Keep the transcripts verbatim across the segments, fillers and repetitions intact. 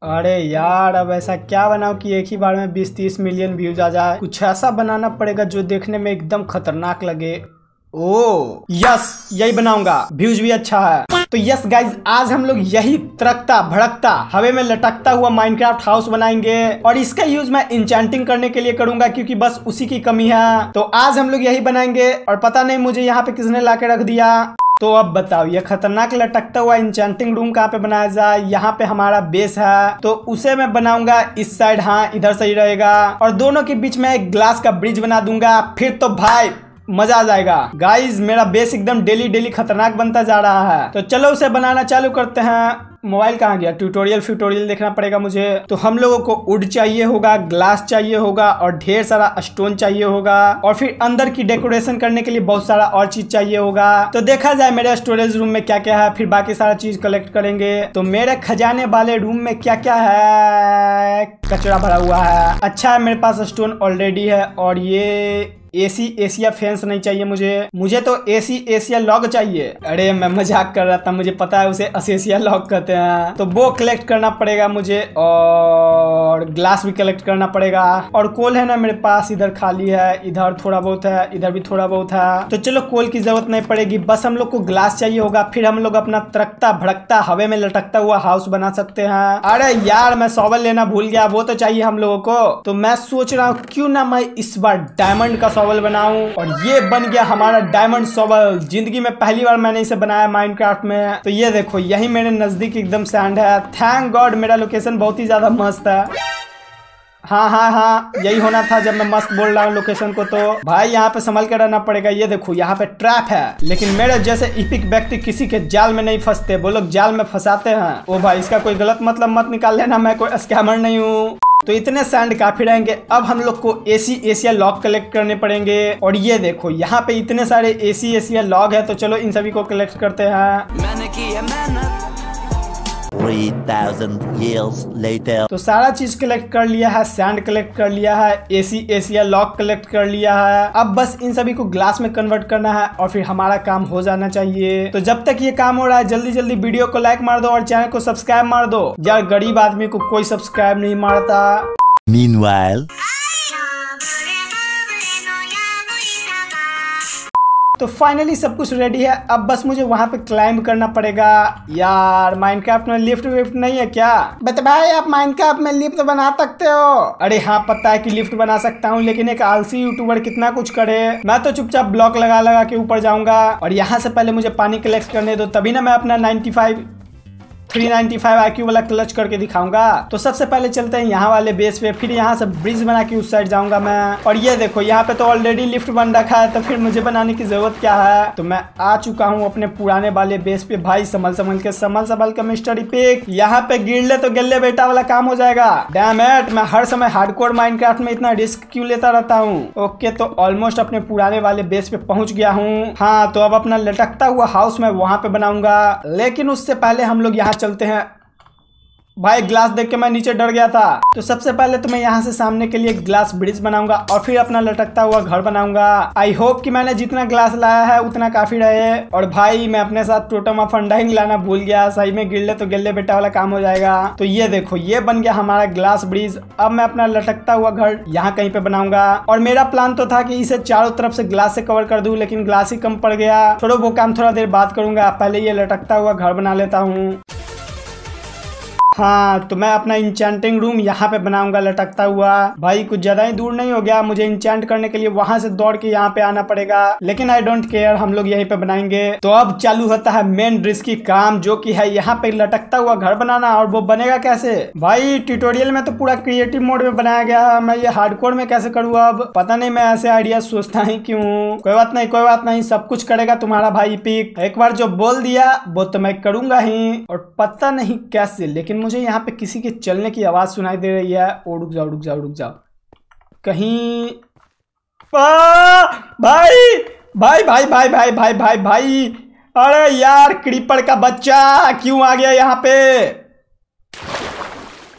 अरे यार अब ऐसा क्या बनाओ कि एक ही बार में बीस तीस मिलियन व्यूज आ जाए। कुछ ऐसा बनाना पड़ेगा जो देखने में एकदम खतरनाक लगे। ओ यस, यही बनाऊंगा, व्यूज भी अच्छा है। तो यस गाइज, आज हम लोग यही तरकता भड़कता हवे में लटकता हुआ माइनक्राफ्ट हाउस बनाएंगे और इसका यूज मैं इंचेंटिंग करने के लिए करूंगा क्योंकि बस उसी की कमी है। तो आज हम लोग यही बनाएंगे और पता नहीं मुझे यहाँ पे किसने ला के रख दिया। तो अब बताओ ये खतरनाक लटकता हुआ इंचेंटिंग रूम कहाँ पे बनाया जाए। यहाँ पे हमारा बेस है तो उसे मैं बनाऊंगा इस साइड, हाँ इधर सही रहेगा, और दोनों के बीच में एक ग्लास का ब्रिज बना दूंगा। फिर तो भाई मजा आ जाएगा। गाइज मेरा बेस एकदम डेली डेली खतरनाक बनता जा रहा है। तो चलो उसे बनाना चालू करते हैं। मोबाइल कहाँ गया? ट्यूटोरियल फ्यूटोरियल देखना पड़ेगा मुझे। तो हम लोगों को वुड चाहिए होगा, ग्लास चाहिए होगा और ढेर सारा स्टोन चाहिए होगा, और फिर अंदर की डेकोरेशन करने के लिए बहुत सारा और चीज चाहिए होगा। तो देखा जाए मेरे स्टोरेज रूम में क्या क्या है, फिर बाकी सारा चीज कलेक्ट करेंगे। तो मेरे खजाने वाले रूम में क्या क्या है? कचरा भरा हुआ है। अच्छा है मेरे पास स्टोन ऑलरेडी है। और ये एसी एशिया फेंस नहीं चाहिए मुझे, मुझे तो एसी एशिया लॉक चाहिए। अरे मैं मजाक कर रहा था, मुझे पता है उसे असेसिया लॉक कहते हैं। तो वो कलेक्ट करना पड़ेगा मुझे, और ग्लास भी कलेक्ट करना पड़ेगा। और कोल है ना मेरे पास, इधर खाली है, इधर थोड़ा बहुत है, इधर भी थोड़ा बहुत है। तो चलो कोल की जरूरत नहीं पड़ेगी, बस हम लोग को ग्लास चाहिए होगा। फिर हम लोग अपना तरकता भड़कता हवे में लटकता हुआ हाउस बना सकते हैं। अरे यार मैं शॉवल लेना भूल गया, वो तो चाहिए हम लोगों को। तो मैं सोच रहा हूँ क्यों ना मैं इस बार डायमंड का शॉवल बनाऊं, और ये बन गया हमारा डायमंड शॉवल। जिंदगी में पहली बार मैंने इसे बनाया माइनक्राफ्ट में। तो ये देखो यही मेरे नजदीक एकदम सैंड है। थैंक गॉड मेरा लोकेशन बहुत ही ज्यादा मस्त है। हाँ हाँ हाँ यही होना था जब मैं मस्त बोल रहा हूँ लोकेशन को। तो भाई यहाँ पे संभल के रहना पड़ेगा। ये देखो यहाँ पे ट्रैप है, लेकिन मेरे जैसे इपिक व्यक्ति किसी के जाल में नहीं फंसते, वो लोग जाल में फंसाते हैं। ओ भाई इसका कोई गलत मतलब मत निकाल लेना, मैं कोई स्कैमर नहीं हूँ। तो इतने सैंड काफी रहेंगे। अब हम लोग को एसी एशिया लॉग कलेक्ट करने पड़ेंगे। और ये देखो यहाँ पे इतने सारे एसी एशिया लॉग है, तो चलो इन सभी को कलेक्ट करते हैं। मैंने की है मेहनत। three thousand years later. तो सारा चीज कलेक्ट कर लिया है, सैंड कलेक्ट कर लिया है, एसी एशिया लॉक कलेक्ट कर लिया है। अब बस इन सभी को ग्लास में कन्वर्ट करना है और फिर हमारा काम हो जाना चाहिए। तो जब तक ये काम हो रहा है जल्दी जल्दी वीडियो को लाइक मार दो और चैनल को सब्सक्राइब मार दो। यार गरीब आदमी को कोई सब्सक्राइब नहीं मारता। Meanwhile, तो फाइनली सब कुछ रेडी है। अब बस मुझे वहां पे क्लाइंब करना पड़ेगा। यार माइनक्राफ्ट में लिफ्ट विफ्ट नहीं है क्या? बट भाई आप माइनक्राफ्ट में लिफ्ट बना सकते हो। अरे हाँ पता है कि लिफ्ट बना सकता हूँ, लेकिन एक आलसी यूट्यूबर कितना कुछ करे। मैं तो चुपचाप ब्लॉक लगा लगा के ऊपर जाऊंगा। और यहाँ से पहले मुझे पानी कलेक्ट करने दो, तभी ना मैं अपना ninety five three ninety five IQ वाला क्लच करके दिखाऊंगा। तो सबसे पहले चलते हैं यहाँ वाले बेस पे, फिर यहाँ से ब्रिज बना के उस साइड जाऊंगा मैं। और ये देखो यहाँ पे तो ऑलरेडी लिफ्ट बन रखा है, तो फिर मुझे बनाने की जरूरत क्या है। तो मैं आ चुका हूँ अपने पुराने वाले बेस पे। भाई संभल संभल के संभल संभल के मिस्टर इपिक, यहाँ पे गिर ले तो गिल्ले बेटा वाला काम हो जाएगा। डैम इट, मैं हर समय हार्डकोर माइनक्राफ्ट में इतना रिस्क क्यों लेता रहता हूँ। ओके तो ऑलमोस्ट अपने पुराने वाले बेस पे पहुंच गया हूँ। हाँ तो अब अपना लटकता हुआ हाउस मैं वहां पे बनाऊंगा, लेकिन उससे पहले हम लोग यहाँ चलते हैं। भाई ग्लास देख के मैं नीचे डर गया था। तो सबसे पहले तो मैं यहाँ से सामने के लिए ग्लास ब्रिज बनाऊंगा और फिर अपना लटकता हुआ घर बनाऊंगा। आई होप कि मैंने जितना ग्लास लाया है उतना काफी रहे। और भाई मैं अपने साथ टोटम ऑफ अंडाइंग लाना भूल गया, सही में गिरले तो गिल्ले बेटा वाला काम हो जाएगा। तो ये देखो ये बन गया हमारा ग्लास ब्रिज। अब मैं अपना लटकता हुआ घर यहाँ कहीं पे बनाऊंगा। और मेरा प्लान तो था कि इसे चारों तरफ से ग्लास से कवर कर दूं, लेकिन ग्लास ही कम पड़ गया। छोड़ो वो काम थोड़ा देर बात करूंगा, पहले ये लटकता हुआ घर बना लेता हूँ। हाँ तो मैं अपना इंचेंटिंग रूम यहाँ पे बनाऊंगा लटकता हुआ। भाई कुछ ज्यादा ही दूर नहीं हो गया, मुझे इंचेंट करने के लिए वहां से दौड़ के यहाँ पे आना पड़ेगा, लेकिन आई डोंट केयर, हम लोग यहीं पे बनाएंगे। तो अब चालू होता है मेन रिस्की काम, जो कि है यहाँ पे लटकता हुआ घर बनाना। और वो बनेगा कैसे? भाई ट्यूटोरियल में तो पूरा क्रिएटिव मोड में बनाया गया, मैं ये हार्डकोर में कैसे करूँ? अब पता नहीं मैं ऐसे आइडिया सोचता ही क्यों। कोई बात नहीं कोई बात नहीं, सब कुछ करेगा तुम्हारा भाई इपिक। एक बार जो बोल दिया वो तो मैं करूंगा ही, और पता नहीं कैसे, लेकिन मुझे यहाँ पे किसी के चलने की आवाज सुनाई दे रही है। ओ रुक जाओ रुक जाओ रुक जाओ कहीं। आ, भाई भाई भाई भाई भाई भाई भाई भाई अरे यार क्रीपर का बच्चा क्यों आ गया यहाँ पे?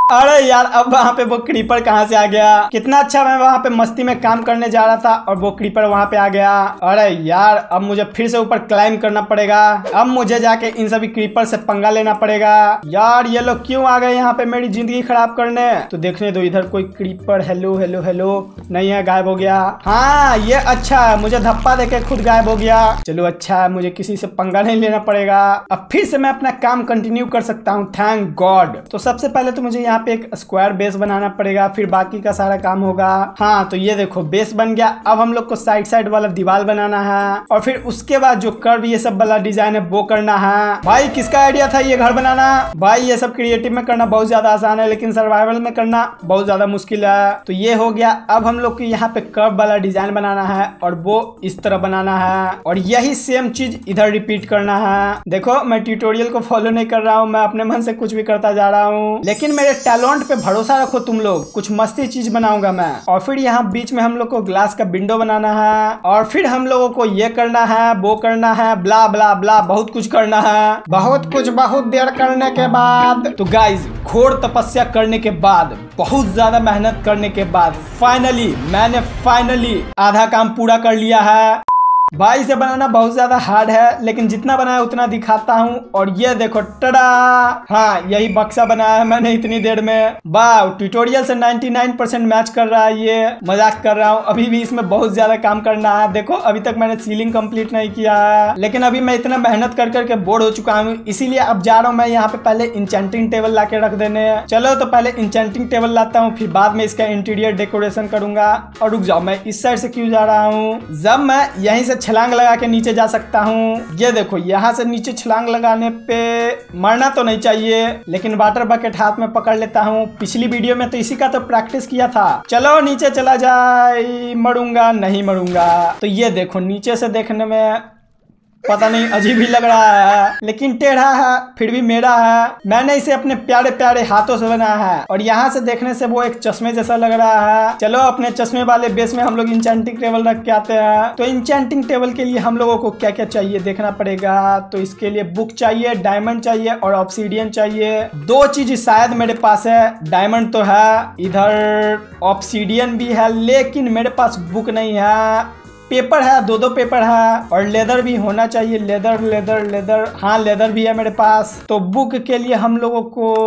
अरे यार अब वहाँ पे वो क्रीपर कहाँ से आ गया। कितना अच्छा मैं वहाँ पे मस्ती में काम करने जा रहा था और वो क्रीपर वहाँ पे आ गया। अरे यार अब मुझे फिर से ऊपर क्लाइम करना पड़ेगा। अब मुझे जाके इन सभी क्रीपर से पंगा लेना पड़ेगा। यार ये लोग क्यों आ गए यहाँ पे मेरी जिंदगी खराब करने। तो देखने दो इधर कोई क्रीपर। हेलो हेलो हेलो नहीं है, गायब हो गया। हाँ ये अच्छा है, मुझे धप्पा देके खुद गायब हो गया। चलो अच्छा है, मुझे किसी से पंगा नहीं लेना पड़ेगा। अब फिर से मैं अपना काम कंटिन्यू कर सकता हूँ, थैंक गॉड। तो सबसे पहले तो मुझे यहाँ पे एक स्क्वायर बेस बनाना पड़ेगा, फिर बाकी का सारा काम होगा। हाँ तो ये देखो बेस बन गया। अब हम लोग को साइड साइड वाला दीवार बनाना है और फिर उसके बाद जो कर्व ये सब वाला डिजाइन है वो करना है। भाई किसका आइडिया था ये घर बनाना। भाई ये सब क्रिएटिव में करना बहुत ज्यादा आसान है, लेकिन सर्वाइवल में करना बहुत ज्यादा मुश्किल है। तो ये हो गया। अब हम लोग को यहाँ पे कर्व वाला डिजाइन बनाना है और वो इस तरह बनाना है और यही सेम चीज इधर रिपीट करना है। देखो मैं ट्यूटोरियल को फॉलो नहीं कर रहा हूँ, मैं अपने मन से कुछ भी करता जा रहा हूँ, लेकिन मेरे टैलेंट पे भरोसा रखो तुम लोग। कुछ मस्ती चीज बनाऊंगा मैं। और फिर यहाँ बीच में हम लोग को ग्लास का विंडो बनाना है और फिर हम लोगों को ये करना है वो करना है, ब्ला ब्ला ब्ला बहुत कुछ करना है। बहुत कुछ बहुत देर करने के बाद तो गाइज घोर तपस्या करने के बाद, बहुत ज्यादा मेहनत करने के बाद फाइनली मैंने फाइनली आधा काम पूरा कर लिया है। भाई इसे बनाना बहुत ज्यादा हार्ड है, लेकिन जितना बनाया उतना दिखाता हूँ। और ये देखो टड़ा, हाँ यही बक्सा बनाया है मैंने इतनी देर में। वाह ट्यूटोरियल से निन्यानवे परसेंट मैच कर रहा है। ये मजाक कर रहा हूँ, अभी भी इसमें बहुत ज्यादा काम करना है। देखो अभी तक मैंने सीलिंग कंप्लीट नहीं किया है, लेकिन अभी मैं इतना मेहनत कर करके बोर हो चुका हूँ, इसीलिए अब जा रहा हूँ मैं यहाँ पे पहले इंचेंटिंग टेबल ला के रख देने। चलो तो पहले इंचेंटिंग टेबल लाता हूँ, फिर बाद में इसका इंटीरियर डेकोरेशन करूंगा। और रुक जाओ, मैं इस साइड से क्यों जा रहा हूँ जब मैं यहीं से छलांग लगा के नीचे जा सकता हूँ। ये देखो यहाँ से नीचे छलांग लगाने पे मरना तो नहीं चाहिए, लेकिन वाटर बकेट हाथ में पकड़ लेता हूँ। पिछली वीडियो में तो इसी का तो प्रैक्टिस किया था। चलो नीचे चला जाए, मरूंगा नहीं मरूंगा। तो ये देखो नीचे से देखने में पता नहीं अजीब ही लग रहा है, लेकिन टेढ़ा है फिर भी मेरा है। मैंने इसे अपने प्यारे प्यारे हाथों से बनाया है और यहाँ से देखने से वो एक चश्मे जैसा लग रहा है। चलो अपने चश्मे वाले बेस में हम लोग इंचेंटिंग टेबल रख के आते हैं। तो इंचेंटिंग टेबल के लिए हम लोगों को क्या क्या चाहिए देखना पड़ेगा। तो इसके लिए बुक चाहिए, डायमंड चाहिए और ऑब्सीडियन चाहिए। दो चीज शायद मेरे पास है, डायमंड तो है, इधर ऑब्सीडियन भी है, लेकिन मेरे पास बुक नहीं है। पेपर है, दो दो पेपर है और लेदर भी होना चाहिए। लेदर लेदर लेदर हाँ लेदर भी है मेरे पास। तो बुक के लिए हम लोगों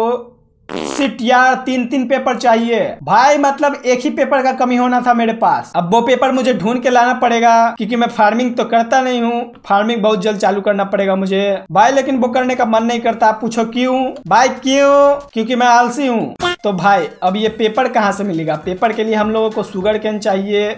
को सिट यार तीन तीन पेपर चाहिए भाई, मतलब एक ही पेपर का कमी होना था मेरे पास। अब वो पेपर मुझे ढूंढ के लाना पड़ेगा, क्योंकि मैं फार्मिंग तो करता नहीं हूँ। फार्मिंग बहुत जल्द चालू करना पड़ेगा मुझे भाई, लेकिन वो करने का मन नहीं करता। पूछो क्यों भाई, क्यों? क्योंकि मैं आलसी हूँ। तो भाई अब ये पेपर कहाँ से मिलेगा। पेपर के लिए हम लोगों को शुगर केन चाहिए।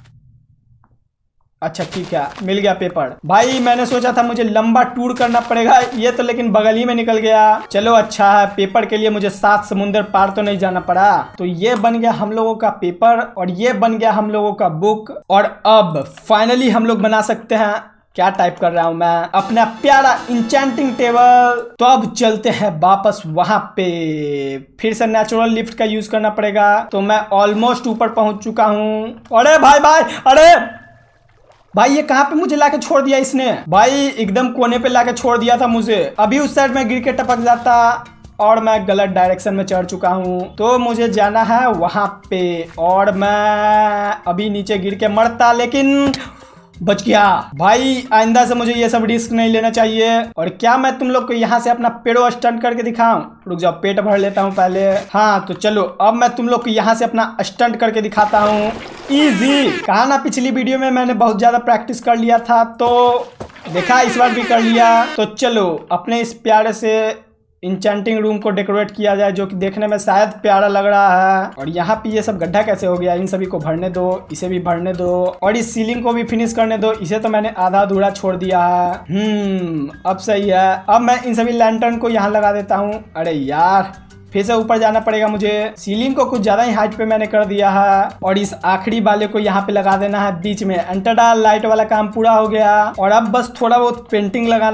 अच्छा ठीक है, मिल गया पेपर। भाई मैंने सोचा था मुझे लंबा टूर करना पड़ेगा, ये तो लेकिन बगल ही में निकल गया। चलो अच्छा है, पेपर के लिए मुझे सात समुंदर पार तो नहीं जाना पड़ा। तो ये बन गया हम लोगों का पेपर और ये बन गया हम लोगों का बुक। और अब फाइनली हम लोग बना सकते हैं, क्या टाइप कर रहा हूं मैं, अपना प्यारा इंचेंटिंग टेबल। तो अब चलते हैं वापस वहां पे, फिर से नेचुरल लिफ्ट का यूज करना पड़ेगा। तो मैं ऑलमोस्ट ऊपर पहुंच चुका हूं। अरे भाई भाई, अरे भाई ये कहाँ पे मुझे लाके छोड़ दिया इसने। भाई एकदम कोने पे लाके छोड़ दिया था मुझे, अभी उस साइड में गिर के टपक जाता और मैं गलत डायरेक्शन में चढ़ चुका हूँ। तो मुझे जाना है वहां पे और मैं अभी नीचे गिर के मरता, लेकिन बच गया। भाई आइंदा से मुझे ये सब रिस्क नहीं लेना चाहिए। और क्या मैं तुम लोग को यहाँ से अपना पेड़ो स्टंट करके दिखाऊं। रुक जाओ, पेट भर लेता हूँ पहले। हाँ तो चलो अब मैं तुम लोग को यहाँ से अपना स्टंट करके दिखाता हूँ। इजी कहा ना, पिछली वीडियो में मैंने बहुत ज्यादा प्रैक्टिस कर लिया था, तो देखा इस बार भी कर लिया। तो चलो अपने इस प्यारे से इंचेंटिंग रूम को डेकोरेट किया जाए, जो कि देखने में शायद प्यारा लग रहा है। और यहाँ पे ये सब गड्ढा कैसे हो गया, इन सभी को भरने दो, इसे भी भरने दो और इस सीलिंग को भी फिनिश करने दो। इसे तो मैंने आधा अधूरा छोड़ दिया है। हम्म अब सही है। अब मैं इन सभी लैंटर्न को यहाँ लगा देता हूँ। अरे यार फिर से ऊपर जाना पड़ेगा मुझे। सीलिंग को कुछ ज्यादा ही हाइट पे मैंने कर दिया है और इस आखिरी वाले को यहाँ पे लगा देना है बीच में। एंटरडा लाइट वाला काम पूरा हो गया और अब बस थोड़ा बहुत पेंटिंग लगाना है।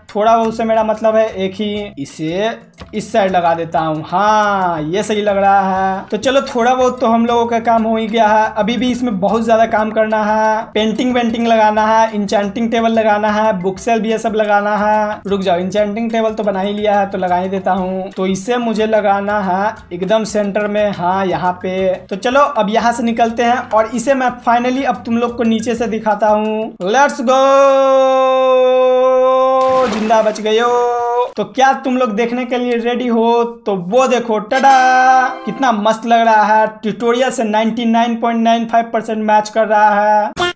थोड़ा बहुत से मेरा मतलब है एक ही इसे इस साइड लगा देता हूँ। हाँ ये सही लग रहा है। तो चलो थोड़ा बहुत तो हम लोगों का काम हो ही गया है। अभी भी इसमें बहुत ज्यादा काम करना है। पेंटिंग वेंटिंग लगाना है, इंचेंटिंग टेबल लगाना है, बुक सेल भी ये सब लगाना है। रुक जाओ, इंचेंटिंग टेबल तो बना ही लिया है तो लगा ही देता हूँ। तो इसे मुझे लगाना है एकदम सेंटर में। हाँ यहाँ पे। तो चलो अब यहाँ से निकलते हैं और इसे मैं फाइनली अब तुम लोग को नीचे से दिखाता हूँ। लेट्स गो, जिंदा बच गए हो। तो क्या तुम लोग देखने के लिए रेडी हो? तो वो देखो, टडा, कितना मस्त लग रहा है। ट्यूटोरियल से ninety nine point nine five percent match कर रहा है।